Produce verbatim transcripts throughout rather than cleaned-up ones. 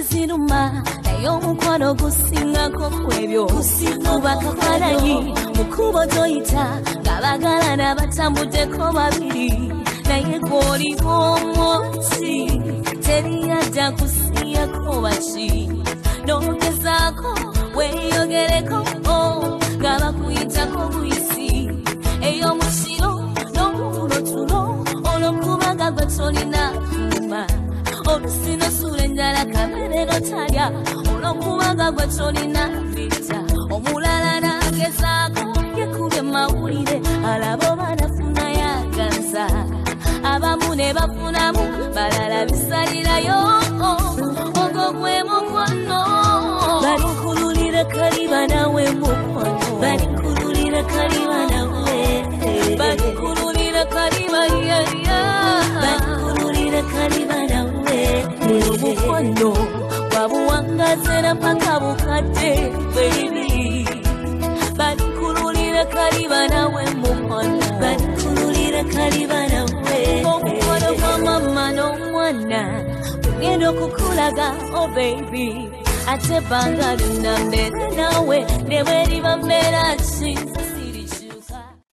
endwadde ziruma naye omukwano gusingako kwebyo kuba kafaananyi mukubo toyita ng'abagalana batambuddeko babiri naye gw'oliko omwosi teriyadda kusiyako baki n'ogezaako weeyogereko nga bakuyitako buyisi ey'omukiro n'omuvulo tulo olw'okubanga gwe tolina kuma olusinosula enjala kamerero talya olw'okubanga gwe tolina vita omulala n'agezaako yekubye mawulire alabo banafuna yaganza abamu ne bafunamu balala bisalirayo ogwo gwe mukwano balinkululira kaliba nawe mukwano balinkululira kaliba nawe balinkululira kaliba yaya balinkululira kaliba nawe mukwano wabuwangazera mpaka bukadde baby balinkululira kaliba nawe mukwano balinkululira kaliba nawe omukwano gwa mama n'omwana tugenda okukulaga oh baby ate banga lyonna mbeera nawe ne bwe liba mbeera ki sirikyuka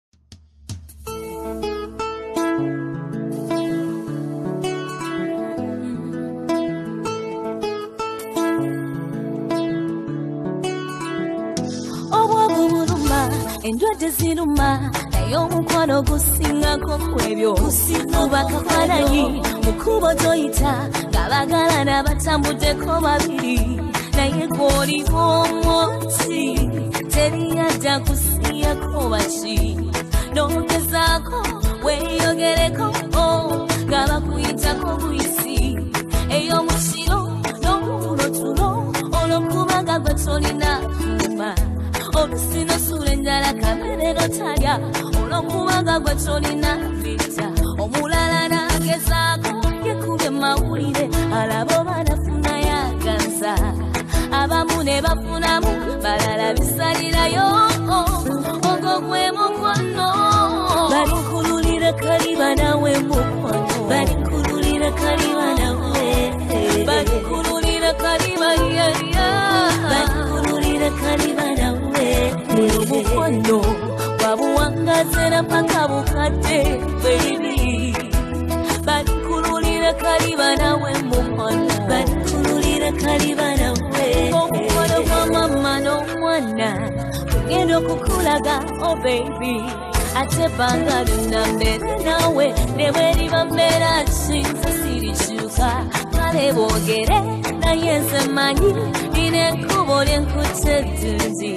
obwavu buluma endwadde ziruma naye omukwano gusingako kwebyo kuba kafaananyi mukubo toyita ng'abagalana batambuddeko babiri naye gw'oliko omwosi teriyadda kusiyako baki n'ogezaako weeyogereko nga bakuyitako buyisi ey'omukiro n'omuvulo tulo olw'okubanga gwe tolina kuma olusinosula enjala kamerero talya olw'okubanga gwe tolina vita omulala n'agezaako yekubye mawulire alabo banafuna yaganza abamu ne bafunamu balala bisalirayo ogwo gwe mukwano balinkululira kaliba nawe mukwano balinkululira kaliba nawe balinkululira kaliba yaya balinkululira kaliba nawe mukwano wabuwangazera mpaka bukadde baby balinkululira kaliba nawe mukwano balinkululira kaliba nawe omukwano gwa mama n'omwana tugenda okukulaga oh baby ate banga lyonna mbeera nawe ne bwe liba mbeera ki sirikyuka kale boogere naye nze manyi nina ekkubo lyenkutte ddungi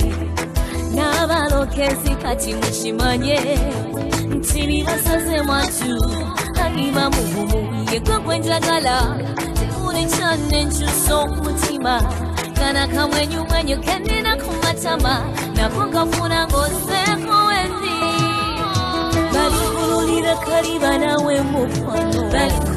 n'abalokezi kati mukimanye nti bibasaze mwatu aliba mugumu yegwe gwe njagala tebuli kyanne nkyusa omutima kana kamwenyumwenyu kendina ku matama nako nkafuna ng'oseeko wendi balinkululira kaliba nawe mukwano